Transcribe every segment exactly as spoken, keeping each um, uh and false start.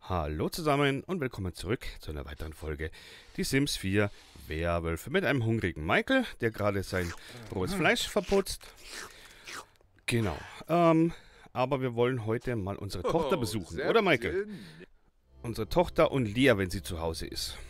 Hallo zusammen und willkommen zurück zu einer weiteren Folge Die Sims vier Werwölfe mit einem hungrigen Michael, der gerade sein rohes Fleisch verputzt. Genau. Ähm, aber wir wollen heute mal unsere Tochter besuchen, oder Michael? Unsere Tochter und Lea, wenn sie zu Hause ist.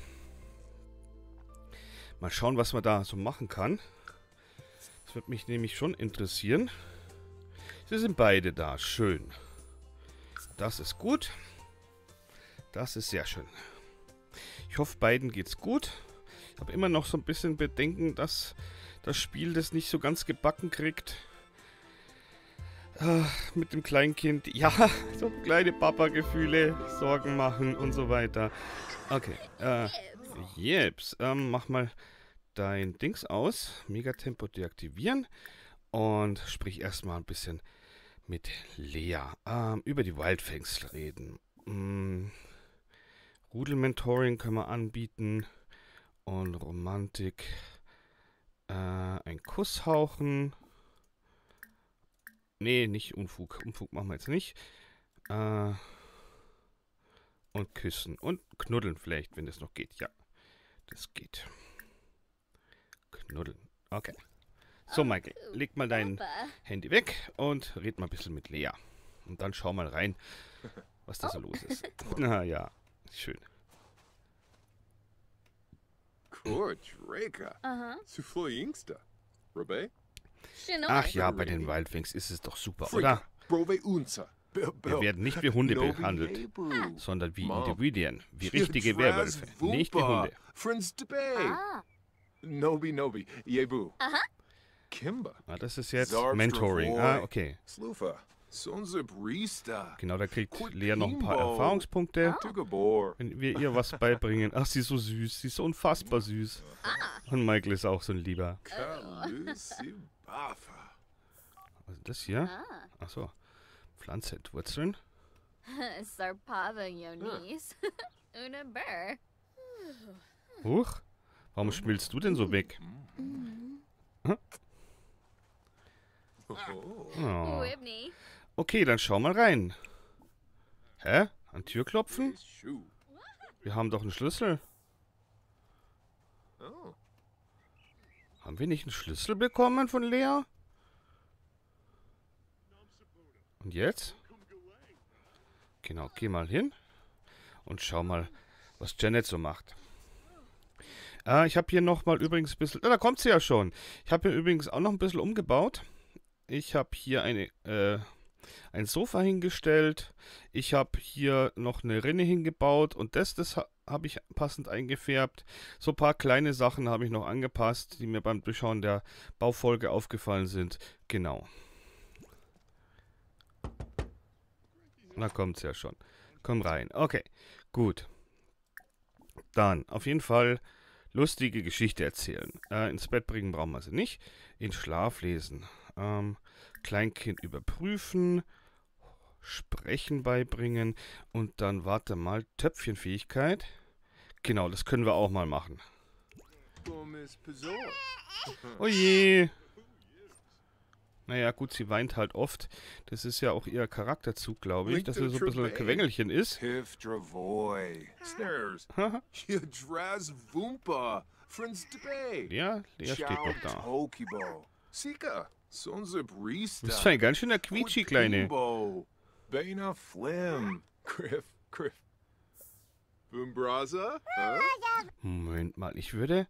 Mal schauen, was man da so machen kann. Das wird mich nämlich schon interessieren. Sie sind beide da, schön. Das ist gut. Das ist sehr schön. Ich hoffe, beiden geht's gut. Ich habe immer noch so ein bisschen Bedenken, dass das Spiel das nicht so ganz gebacken kriegt. Äh, mit dem Kleinkind. Ja, so kleine Papa-Gefühle, Sorgen machen und so weiter. Okay. Äh, Jeps. Ähm, mach mal dein Dings aus. Megatempo deaktivieren. Und sprich erstmal ein bisschen mit Lea. Ähm, über die Wildfangs reden. Hm. Rudel-Mentoring können wir anbieten. Und Romantik. Äh, ein Kuss hauchen. Nee, nicht Unfug. Unfug machen wir jetzt nicht. Äh, und küssen. Und knuddeln vielleicht, wenn das noch geht. Ja, das geht. Knuddeln. Okay. So, Michael, leg mal dein Handy weg und red mal ein bisschen mit Lea. Und dann schau mal rein, was da so los ist. Na ja, schön. Ach ja, bei den Wildfangs ist es doch super, oder? Wir werden nicht wie Hunde behandelt, sondern wie Individuen, wie richtige Werwölfe, nicht wie Hunde. Nobi Nobi, Yebu. Aha. Kimba. Ah, das ist jetzt Mentoring. Ah, okay. Slufa. Sonzabrista. Genau, da kriegt Lea noch ein paar Erfahrungspunkte, wenn wir ihr was beibringen. Ach, sie ist so süß. Sie ist so unfassbar süß. Und Michael ist auch so ein Lieber. Was ist das hier? Ach so. Pflanze entwurzeln. Sarpava Yonis. Una Burr. Huch. Warum schmilzt du denn so weg? Hm? Oh. Whibney. Okay, dann schau mal rein. Hä? An Tür klopfen? Wir haben doch einen Schlüssel. Haben wir nicht einen Schlüssel bekommen von Lea? Und jetzt? Genau, geh mal hin und schau mal, was Janet so macht. Ah, ich habe hier nochmal übrigens ein bisschen... Ah, da kommt sie ja schon. Ich habe hier übrigens auch noch ein bisschen umgebaut. Ich habe hier eine, äh, ein Sofa hingestellt. Ich habe hier noch eine Rinne hingebaut. Und das, das ha habe ich passend eingefärbt. So ein paar kleine Sachen habe ich noch angepasst, die mir beim Durchschauen der Baufolge aufgefallen sind. Genau. Da kommt es ja schon. Komm rein. Okay, gut. Dann, auf jeden Fall... lustige Geschichte erzählen. Äh, ins Bett bringen brauchen wir sie nicht. In Schlaf lesen. Ähm, Kleinkind überprüfen. Sprechen beibringen. Und dann, warte mal, Töpfchenfähigkeit. Genau, das können wir auch mal machen. Oh je. Naja, gut, sie weint halt oft. Das ist ja auch ihr Charakterzug, glaube ich, dass sie so ein bisschen ein Quengelchen ist. Ja, Lea steht noch da. Du bist ein ganz schöner Quietschi, Kleine. Moment mal, ich würde...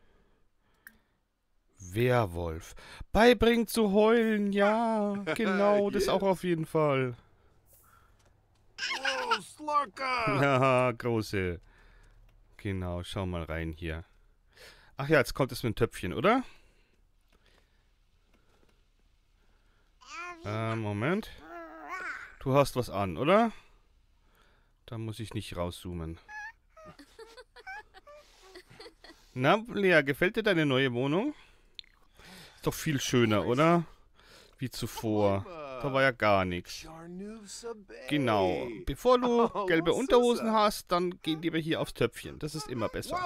Werwolf. Beibringen zu heulen, ja. Genau, das auch auf jeden Fall. Ja, große. Genau, schau mal rein hier. Ach ja, jetzt kommt es mit dem Töpfchen, oder? Äh, Moment. Du hast was an, oder? Da muss ich nicht rauszoomen. Na, Lea, gefällt dir deine neue Wohnung? Ist doch viel schöner, oder? Wie zuvor. Da war ja gar nichts. Genau. Bevor du gelbe Unterhosen hast, dann geh lieber hier aufs Töpfchen. Das ist immer besser.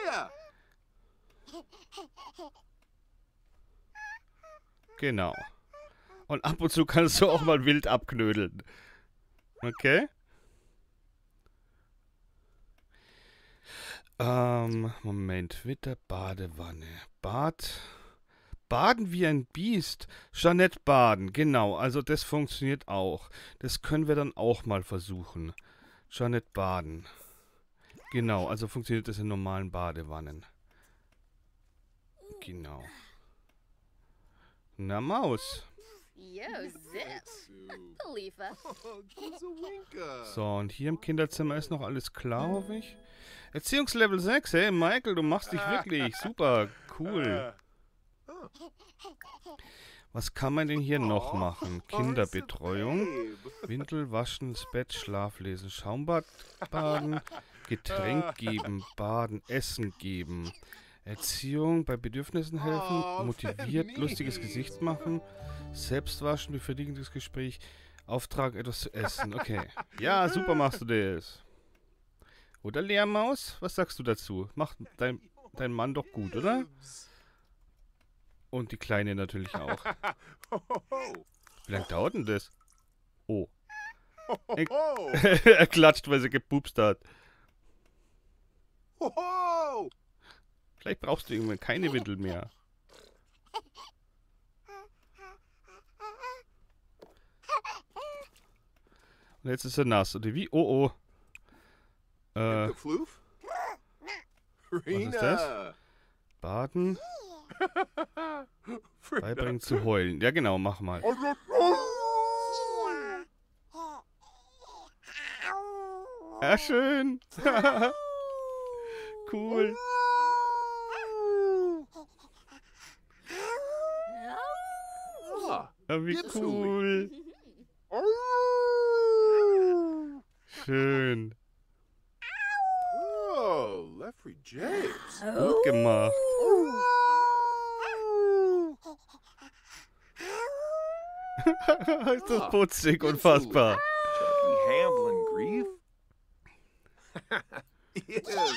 Genau. Und ab und zu kannst du auch mal wild abknödeln. Okay? Ähm, Moment, Witter, Badewanne. Bad. Baden wie ein Biest. Jeanette baden, genau. Also das funktioniert auch. Das können wir dann auch mal versuchen. Jeanette baden. Genau, also funktioniert das in normalen Badewannen. Genau. Na, Maus. Yo, zip. Khalifa. Oh, Guzawinka. So, und hier im Kinderzimmer ist noch alles klar, hoffe ich. Erziehungslevel sechs, hey, Michael, du machst dich wirklich. Super, cool. Was kann man denn hier noch machen? Kinderbetreuung, Windel waschen, ins Bett, Schlaf lesen, Schaumbad baden, Getränk geben, baden, Essen geben, Erziehung, bei Bedürfnissen helfen, motiviert, lustiges Gesicht machen, selbst waschen, befriedigendes Gespräch, Auftrag, etwas zu essen. Okay. Ja, super machst du das. Oder Leermaus? Was sagst du dazu? Macht dein, dein Mann doch gut, oder? Und die Kleine natürlich auch. Wie lange dauert denn das? Oh. Er klatscht, weil sie gepupst hat. Vielleicht brauchst du irgendwann keine Windel mehr. Und jetzt ist er nass, oder wie? Oh, oh. Äh, was ist das? Baden. Beibringen zu heulen. Ja, genau, mach mal. Ja, schön. Cool. Ja, wie cool. Schön. Oh, Leffrey James. Gut gemacht. Ist das putzig, unfassbar. Chucky Hamlin Grief? Yes.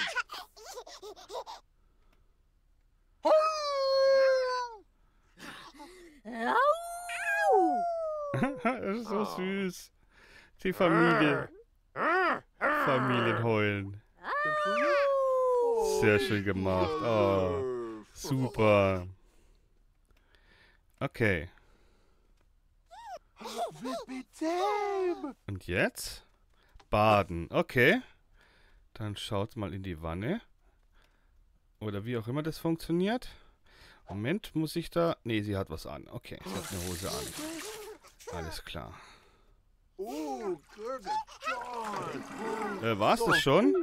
Das ist so süß. Die Familie. Familienheulen. Sehr schön gemacht. Oh, super. Okay. Und jetzt? Baden. Okay. Dann schaut mal in die Wanne. Oder wie auch immer das funktioniert. Moment, muss ich da... Nee, sie hat was an. Okay, sie hat eine Hose an. Alles klar. Äh, war's das schon?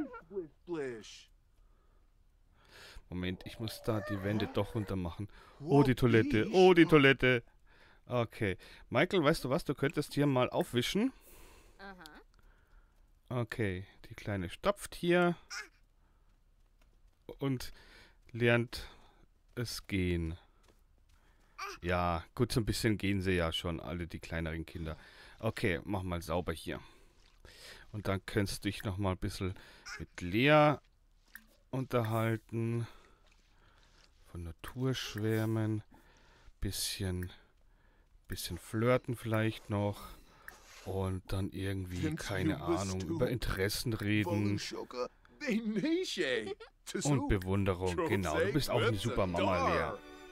Moment, ich muss da die Wände doch runter machen. Oh, die Toilette. Oh, die Toilette. Okay. Michael, weißt du was? Du könntest hier mal aufwischen. Okay. Die Kleine stopft hier. Und lernt es gehen. Ja, gut, so ein bisschen gehen sie ja schon, alle die kleineren Kinder. Okay, mach mal sauber hier. Und dann könntest du dich noch mal ein bisschen mit Lea unterhalten. Von Natur schwärmen. Bisschen, bisschen flirten vielleicht noch. Und dann irgendwie, keine Ahnung, über Interessen reden. Und Bewunderung, genau. Du bist auch eine super Mama, Lea.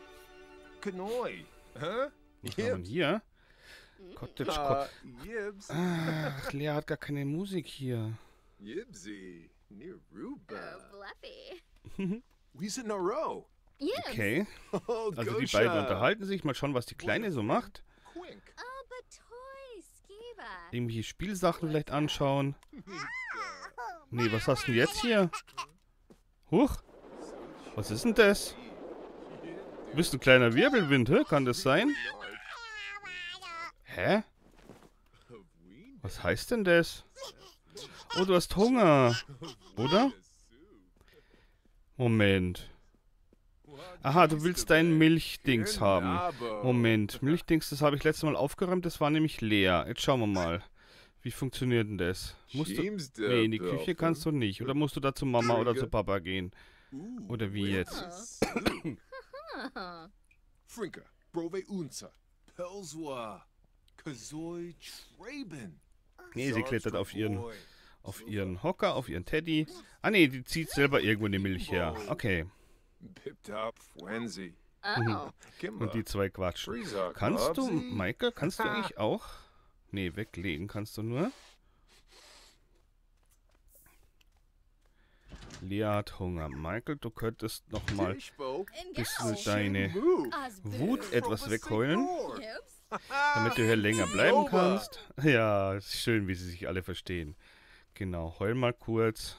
Was haben wir hier? Cottage, Co Ach, Lea hat gar keine Musik hier. Yibsy, near Ruba. Oh, Fluffy. We sit in a row. Yes. Okay, Oh, also die beiden unterhalten sich. Mal schauen, was die Kleine so macht. Quink. Oh, but toys, Skiba. Irgendwie Spielsachen vielleicht anschauen. Nee, was hast du denn jetzt hier? Huch, was ist denn das? Du bist ein kleiner Wirbelwind, hä? Kann das sein? Hä? Was heißt denn das? Oh, du hast Hunger, oder? Moment. Aha, du willst dein Milchdings haben. Moment, Milchdings, das habe ich letztes Mal aufgeräumt, das war nämlich leer. Jetzt schauen wir mal. Wie funktioniert denn das? Musst du... Nee, in die Küche kannst du nicht. Oder musst du da zu Mama oder zu Papa gehen? Oder wie jetzt? Oh. Frinka, Brove Unza, Pelswa, Kazoi Traben. Nee, sie klettert auf ihren, auf ihren Hocker, auf ihren Teddy. Ah ne, die zieht selber irgendwo die Milch her. Okay. Pipped up, Wenzy. Oh. Und die zwei quatschen. Kannst du, Michael, kannst du eigentlich auch? Nee, weglegen kannst du nur. Lea hat Hunger. Michael, du könntest noch mal ein bisschen deine Wut etwas wegheulen, damit du hier länger bleiben kannst. Ja, ist schön, wie sie sich alle verstehen. Genau, heul mal kurz.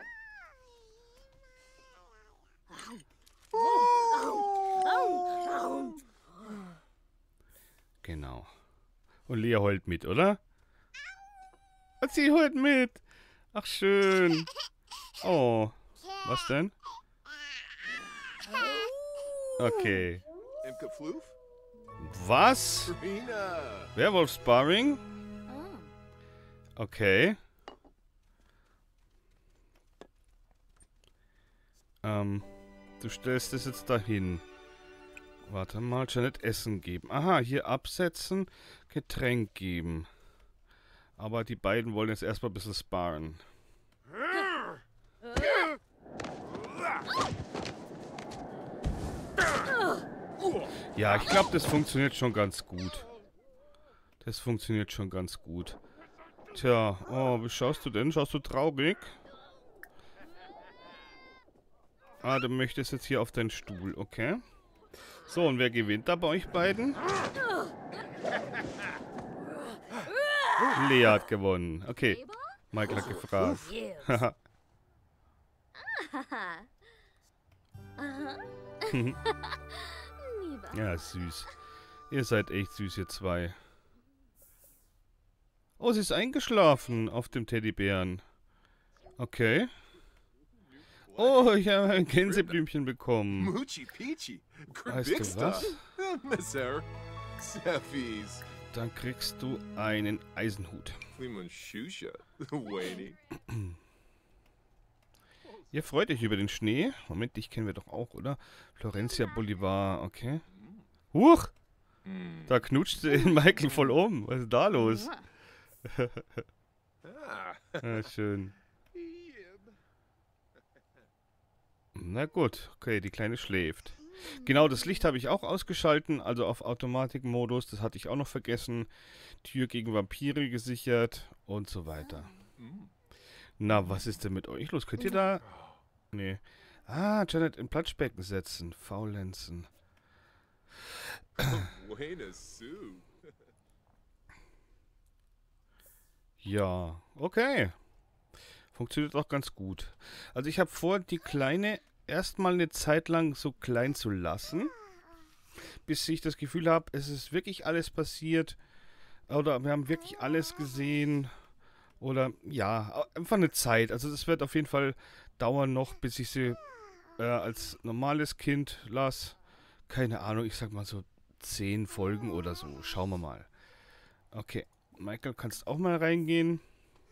Genau. Und Lea heult mit, oder? Und sie heult mit. Ach, schön. Oh. Was denn? Okay. Imka Floof? Was? Rena. Werwolf Sparring? Oh. Okay. Ähm, du stellst es jetzt dahin. Warte mal, Janet Essen geben. Aha, hier absetzen, Getränk geben. Aber die beiden wollen jetzt erstmal ein bisschen sparen. Ja, ich glaube, das funktioniert schon ganz gut. Das funktioniert schon ganz gut. Tja, oh, wie schaust du denn? Schaust du traurig? Ah, du möchtest jetzt hier auf deinen Stuhl, okay. So, und wer gewinnt da bei euch beiden? Lea hat gewonnen. Okay, Michael hat gefragt. Haha. Ja, süß. Ihr seid echt süß, ihr zwei. Oh, sie ist eingeschlafen auf dem Teddybären. Okay. Oh, ich habe ein Gänseblümchen bekommen. Moochie Peachy. Weißt du was? Messer. Seffies. Dann kriegst du einen Eisenhut. Fleeman Shusha. Wayne. Ihr freut euch über den Schnee. Moment, dich kennen wir doch auch, oder? Florencia Bolivar, okay. Huch! Da knutscht sie den Michael voll um. Was ist da los? Ah. Ja, schön. Na gut, okay, die Kleine schläft. Genau, das Licht habe ich auch ausgeschalten, also auf Automatikmodus. Das hatte ich auch noch vergessen. Tür gegen Vampire gesichert und so weiter. Na, was ist denn mit euch los? Könnt ihr da... Nee. Ah, Janet in Platschbecken setzen. Faulenzen. Wayne Sue. Ja, okay. Funktioniert auch ganz gut. Also ich habe vor, die Kleine erstmal eine Zeit lang so klein zu lassen, bis ich das Gefühl habe, es ist wirklich alles passiert oder wir haben wirklich alles gesehen oder ja, einfach eine Zeit. Also das wird auf jeden Fall dauern noch, bis ich sie äh, als normales Kind lasse. Keine Ahnung, ich sag mal so zehn Folgen oder so. Schauen wir mal. Okay, Michael, kannst auch mal reingehen.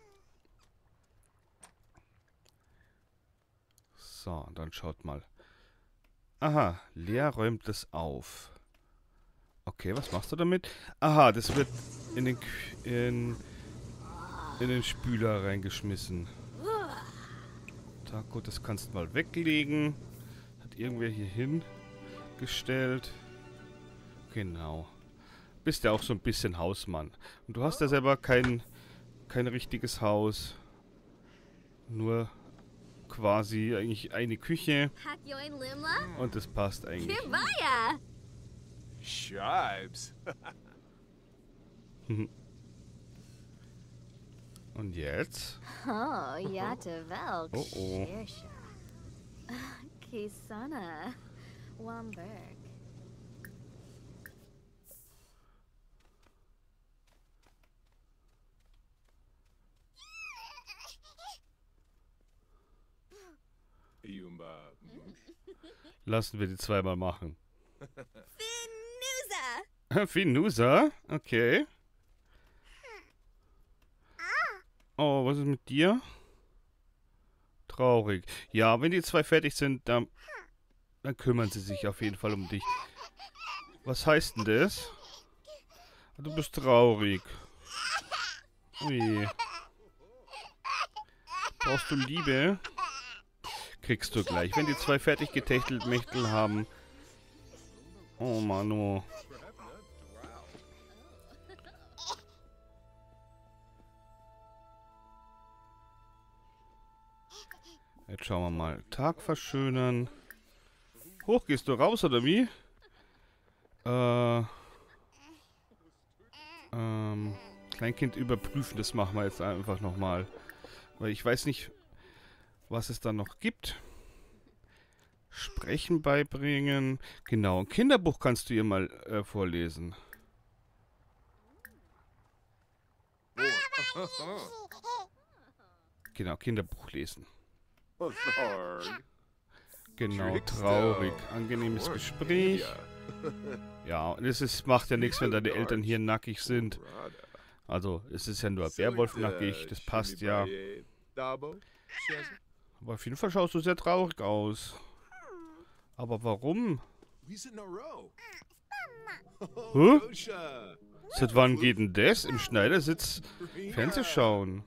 So, dann schaut mal. Aha, Lea räumt das auf. Okay, was machst du damit? Aha, das wird in den, Kü- in, in den Spüler reingeschmissen. Da, gut, das kannst du mal weglegen. Hat irgendwer hier hingestellt. Genau. Bist ja auch so ein bisschen Hausmann. Und du hast ja selber kein, kein richtiges Haus. Nur quasi eigentlich eine Küche. Hakyoin Limla? Und das passt eigentlich. Kibaya! Shibes. Und jetzt? Oh, Yata Velk. Oh, oh. Shersha. Kisana. Wamberg. Yumba. Lassen wir die zweimal machen. Finusa! Finusa? Okay. Oh, was ist mit dir? Traurig. Ja, wenn die zwei fertig sind, dann, dann kümmern sie sich auf jeden Fall um dich. Was heißt denn das? Du bist traurig. Ui. Brauchst du Liebe? Kriegst du gleich, wenn die zwei fertig getächtelt Mächtel haben. Oh Manu. Jetzt schauen wir mal. Tag verschönern. Hoch, gehst du raus, oder wie? Äh. Ähm. Kleinkind überprüfen, das machen wir jetzt einfach nochmal. Weil ich weiß nicht, was es da noch gibt. Sprechen beibringen. Genau, ein Kinderbuch kannst du ihr mal äh, vorlesen. Genau, Kinderbuch lesen. Genau, traurig. Angenehmes Gespräch. Ja, und es ist, macht ja nichts, wenn deine Eltern hier nackig sind. Also, es ist ja nur Werwolf nackig, das passt ja. Aber auf jeden Fall schaust du sehr traurig aus. Aber warum? Hä? Seit wann geht denn das? Im Schneidersitz Fernseh schauen.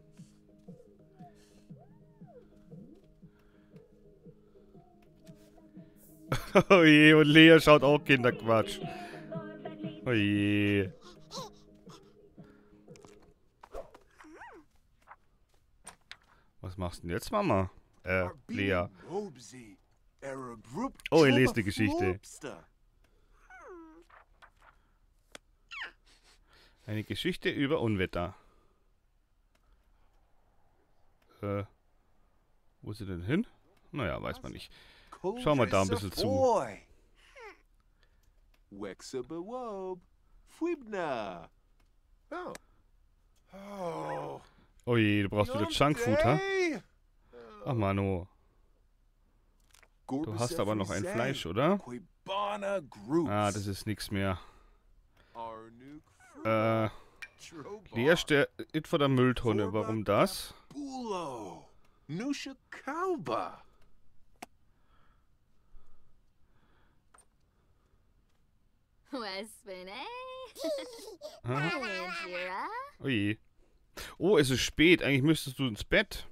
Oh je, und Lea schaut auch Kinderquatsch. Oh je. Was machst du denn jetzt, Mama? Äh, Lea. Oh, ihr lest die Geschichte. Eine Geschichte über Unwetter. Äh, wo ist sie denn hin? Naja, weiß man nicht. Schau mal da ein bisschen zu. Oh je, du brauchst wieder Junkfood, ha? Ach, Manu. Du hast aber noch ein Fleisch, oder? Ah, das ist nichts mehr. Äh, Lea steht vor der Mülltonne. Warum das? Oh je. Oh, es ist spät. Eigentlich müsstest du ins Bett.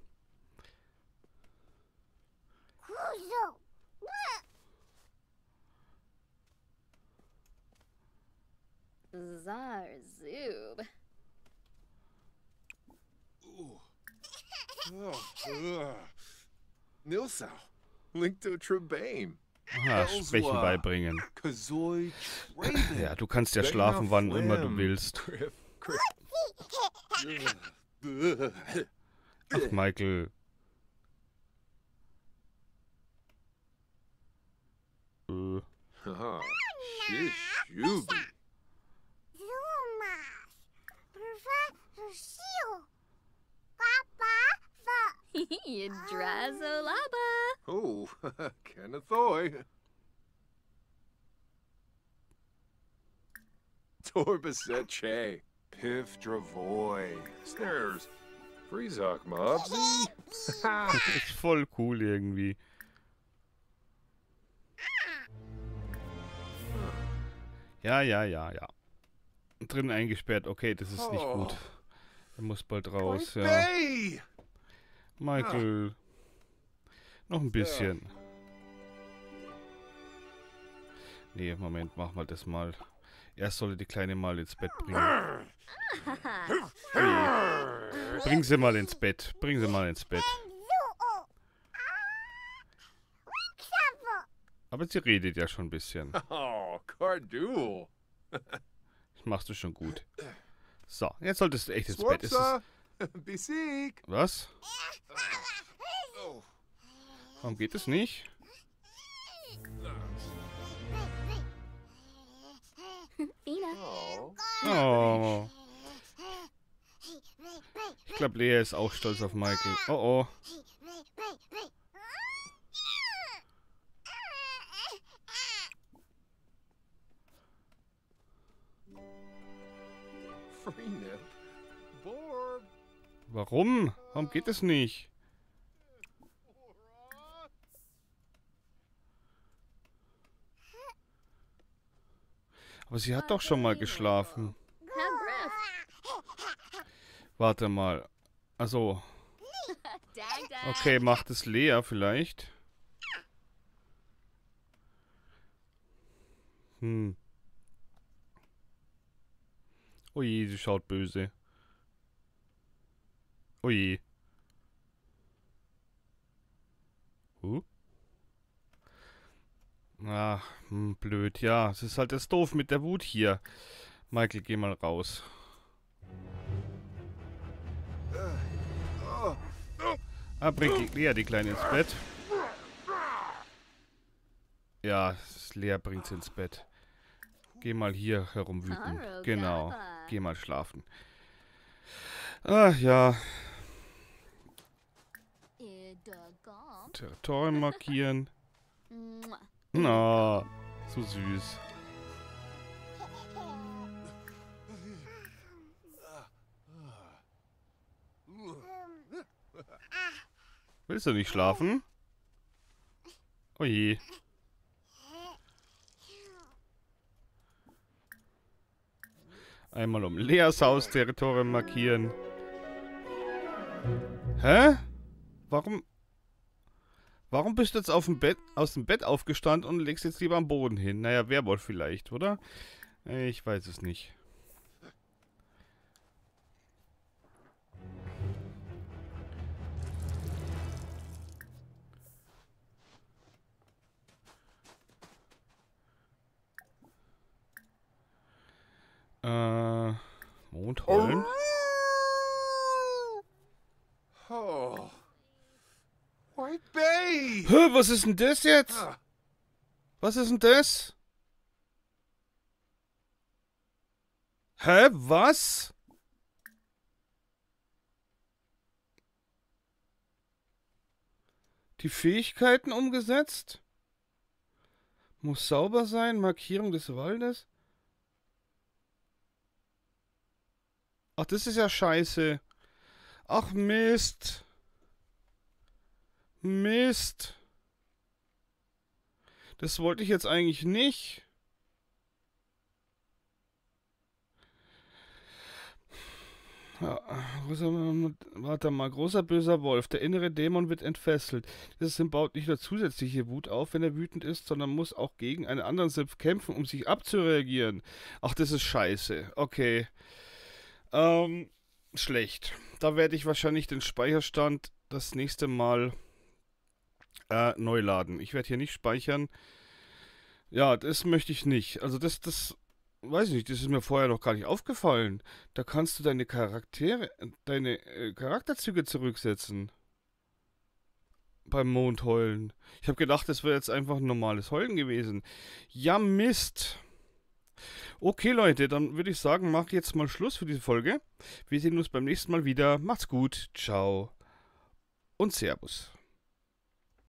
Zarzoob. Nilsau. Linkto Trebane. Aha, Sprechen beibringen. Ja, du kannst ja schlafen, wann immer du willst. Ach, Michael. Äh. Drazolaba. Oh, Kennethoy. Torbaset Che. Piff Dravoy. Snares. Freezok Mobsy. Das ist voll cool irgendwie. Ja, ja, ja, ja. Drin eingesperrt. Okay, das ist nicht gut. Er muss bald raus, ja. Michael. Noch ein bisschen. Nee, Moment, mach mal das mal. Erst soll die Kleine mal ins Bett bringen. Okay. Bring sie mal ins Bett. Bring sie mal ins Bett. Aber sie redet ja schon ein bisschen. Oh, Cardul. Das machst du schon gut. So, jetzt solltest du echt ins Bett. Ist es... Was? Warum geht es nicht? Oh. Ich glaube, Lea ist auch stolz auf Michael. Oh oh. Warum? Warum geht es nicht? Aber sie hat doch schon mal geschlafen. Warte mal. Also. Dag, dag. Okay, macht es Lea vielleicht. Hm. Ui, sie schaut böse. Ui. Huh? Ach, hm, blöd. Ja, es ist halt das doof mit der Wut hier. Michael, geh mal raus. Ah, bringt die Lea die Kleine ins Bett. Ja, Lea bringt sie ins Bett. Geh mal hier herumwüten. Genau. Geh mal schlafen. Ach ja. Territorium markieren. Na, so süß. Willst du nicht schlafen? Oh je. Einmal um Leas Haus Territorium markieren. Hä? Warum? Warum bist du jetzt auf dem Bett, aus dem Bett aufgestanden und legst jetzt lieber am Boden hin? Naja, Werwolf vielleicht, oder? Ich weiß es nicht. Äh, Mondheulen? Oh. White Bay! Hä, was ist denn das jetzt? Ah, Was ist denn das? Hä, was? Die Fähigkeiten umgesetzt? Muss sauber sein, Markierung des Waldes? Ach, das ist ja scheiße. Ach, Mist. Mist. Das wollte ich jetzt eigentlich nicht. Ja, großer, warte mal, großer böser Wolf. Der innere Dämon wird entfesselt. Dieses Sim baut nicht nur zusätzliche Wut auf, wenn er wütend ist, sondern muss auch gegen einen anderen Sim kämpfen, um sich abzureagieren. Ach, das ist scheiße. Okay. Ähm, schlecht. Da werde ich wahrscheinlich den Speicherstand das nächste Mal äh, neu laden. Ich werde hier nicht speichern. Ja, das möchte ich nicht. Also das, das, weiß ich nicht, das ist mir vorher noch gar nicht aufgefallen. Da kannst du deine Charaktere, deine äh, Charakterzüge zurücksetzen. Beim Mondheulen. Ich habe gedacht, das wäre jetzt einfach ein normales Heulen gewesen. Ja, Mist. Okay, Leute, dann würde ich sagen, mache ich jetzt mal Schluss für diese Folge. Wir sehen uns beim nächsten Mal wieder. Macht's gut. Ciao. Und Servus.